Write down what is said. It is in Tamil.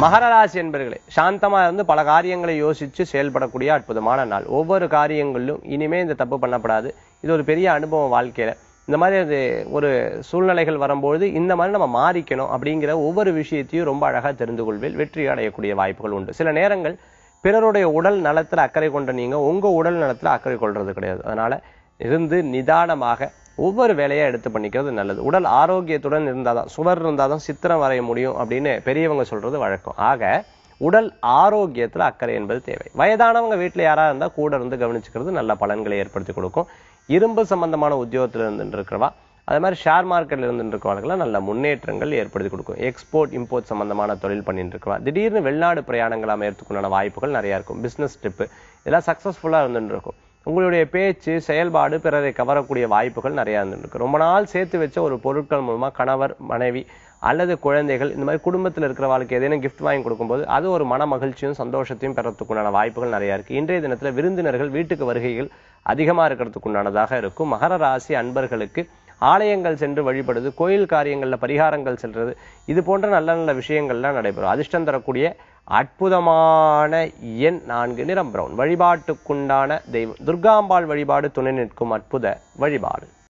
மகர ராசி என்பர்களே, சாந்தமா இருந்து பல காரியங்களை யோசிச்சு செயல்படக்கூடிய அற்புதமான நாள். ஒவ்வொரு காரியங்களிலும் இனிமே இந்த தப்பு பண்ணப்படாது, இது ஒரு பெரிய அனுபவம் வாழ்க்கையில. இந்த மாதிரி அது ஒரு சூழ்நிலைகள் வரும்போது இந்த மாதிரி நம்ம மாறிக்கணும் அப்படிங்கிற ஒவ்வொரு விஷயத்தையும் ரொம்ப அழகா தெரிந்து கொள்வேன். வெற்றி அடையக்கூடிய வாய்ப்புகள் உண்டு. சில நேரங்கள் பிறருடைய உடல் நலத்துல அக்கறை கொண்ட நீங்க உங்க உடல் நலத்துல அக்கறை கொள்றது கிடையாது. அதனால இருந்து நிதானமாக ஒவ்வொரு வேலையா எடுத்து பண்ணிக்கிறது நல்லது. உடல் ஆரோக்கியத்துடன் இருந்தாதான், சுவர் இருந்தாதான் சித்திரம் வரைய முடியும் அப்படின்னு பெரியவங்க சொல்றது வழக்கம். ஆக உடல் ஆரோக்கியத்துல அக்கறை என்பது தேவை. வயதானவங்க வீட்டுல யாரா இருந்தா கூட இருந்து கவனிச்சுக்கிறது நல்ல பலன்களை ஏற்படுத்தி கொடுக்கும். இரும்பு சம்பந்தமான உத்தியோகத்துல இருந்து இருக்கிறவா, அதே மாதிரி ஷேர் மார்க்கெட்ல இருந்து இருக்கிறவர்களுக்கு நல்ல முன்னேற்றங்கள் ஏற்படுத்தி கொடுக்கும். எக்ஸ்போர்ட் இம்போர்ட் சம்பந்தமான தொழில் பண்ணிட்டு இருக்கிறவா, திடீர்னு வெளிநாடு பிரயாணங்கள் அமையறதுக்குண்டான வாய்ப்புகள் நிறைய இருக்கும். பிசினஸ் ட்ரிப்பு இதெல்லாம் சக்சஸ்ஃபுல்லா இருந்துட்டு இருக்கும். உங்களுடைய பேச்சு செயல்பாடு பிறரை கவரக்கூடிய வாய்ப்புகள் நிறைய இருந்துருக்கு. ரொம்ப நாள் சேர்த்து வச்ச ஒரு பொருட்கள் மூலமா கணவர் மனைவி அல்லது குழந்தைகள் இந்த மாதிரி குடும்பத்தில் இருக்கிற வாழ்க்கை ஏதேனும் கிஃப்ட் வாங்கி கொடுக்கும்போது அது ஒரு மன மகிழ்ச்சியும் சந்தோஷத்தையும் பெறத்துக்குண்டான வாய்ப்புகள் நிறைய இருக்கு. இன்றைய தினத்துல விருந்தினர்கள் வீட்டுக்கு வருகைகள் அதிகமா இருக்கிறதுக்குண்டானதாக இருக்கும். மகர ராசி அன்பர்களுக்கு ஆலயங்கள் சென்று வழிபடுது, கோயில் காரியங்கள்ல பரிகாரங்கள் செல்றது, இது போன்ற நல்ல நல்ல விஷயங்கள்லாம் நடைபெறும். அதிர்ஷ்டம் தரக்கூடிய அற்புதமான எண் 4, நிறம் பிரவுன். வழிபாட்டுக்குண்டான தெய்வம் துர்காம்பாள் வழிபாடு துணை நிற்கும் அற்புத வழிபாடு.